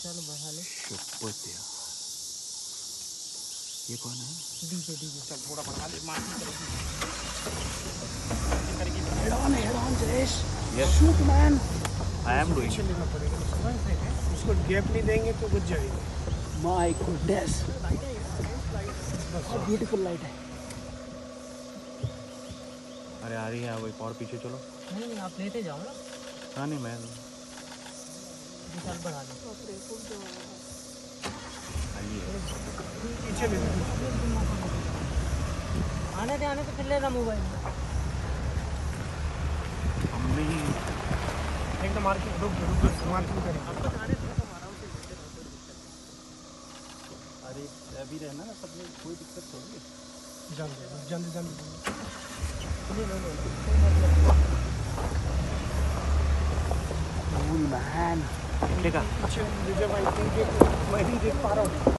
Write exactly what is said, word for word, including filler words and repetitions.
चल बढ़ा ले। शुक्रिया। ये कौन है? DJ DJ. चल थोड़ा बढ़ा ले, मार की करेगी। Head on, head on, Jayesh. Yes. Shoot, man. I am doing. पीछे लेना पड़ेगा उसको, उसको गैप नहीं देंगे तो बच जाएगा। My goodness. What beautiful light है। अरे आ रही है, वो एक और पीछे चलो। नहीं नहीं आप लेते जाओ ना। हाँ नहीं मैं चल बढ़ा ले। पीछे ले आने दे आने तो फिर लेना मोबाइल। मम्मी एकदम मार्किंग रुक रुक मार्किंग करें। अरे अभी रहना ना, सब में कोई दिक्कत थोड़ी है। जल्दी जल्दी जल्दी Cool man. पीछे विजय भाई, मैं नहीं देख पा रहा हूँ।